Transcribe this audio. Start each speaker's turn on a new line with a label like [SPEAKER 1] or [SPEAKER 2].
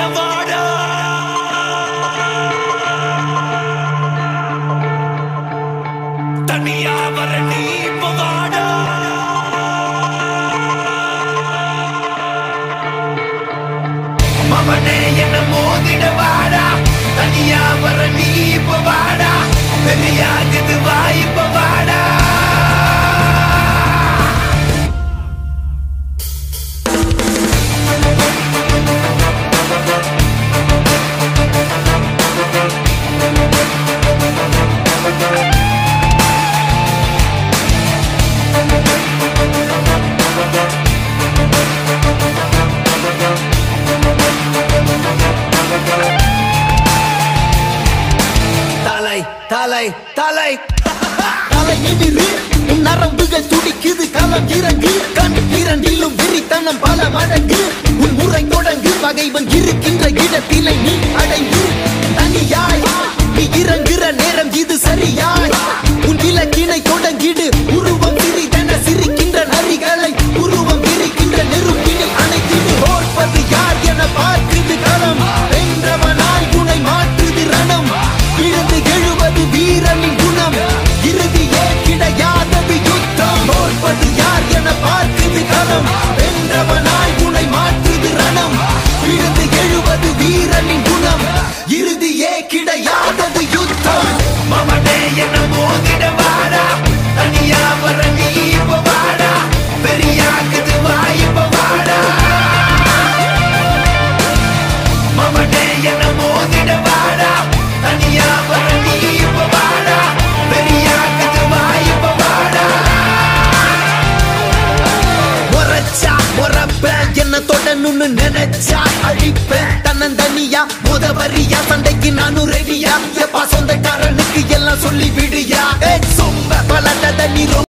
[SPEAKER 1] வாடா தனியா வர நீ இப்ப வாடா மவனே என்ன மோதிட வாடா தனியா வர நீ இப்ப வாடா பெரியாகுது வா இப்ப வாடா தலை தலை
[SPEAKER 2] தலை எதிரு நரம்புகள் துடிக்குது களம் இறங்கு கண் இரண்டிலும் விரித்தனம் பல மடங்கு உன் முறை தொடங்கு பகைவன் இருக்கின்ற இடத்தினை நீ அடைந்து தனியாய் நீ இறங்குற நேரம் இது சரியாய் உன் இலக்கினை தொடங்கிடு உருவம் சிறிதென சிரிக்கின்ற நரிகளை உருவம் விரிக்கின்ற நெருப்பினை அணைத்திடு ஓர்ப்பது யார் என பார்க்குது களம் வென்றவனாய் உனை மாற்றுது ரணம் விழுந்து எழுவது வீரனின் குணம் இறுதியே கிடையாதது யுத்தம் ஓர்ப்பது யார் என பார்க்குது களம் வென்றவனாய் உனை மாற்றுது ரணம் விழுந்து எழுவது வீரனின் குணம் இறுதியே கிடையாதது யுத்தம்
[SPEAKER 1] மவனே என்ன மோதிட வாடா தனியா வர நீ இப்ப வாடா பெரியாகுது வா இப்ப வாடா மவனே என்ன மோதிட வாடா தனியா வர நீ இப்ப வாடா பெரியாகுது வா இப்ப வாடா
[SPEAKER 2] முறைச்சா முறைப்பேன் என்ன தொடணும்னு நினைச்சா அழிப்பேன் தன்னந்தனியா முதவரியா சண்டைக்கு நானும் ரெடியா எப்பா சொந்தக்காரனுக்கு எல்லாம் சொல்லி விடியா சொம்ப பலட்டத நீ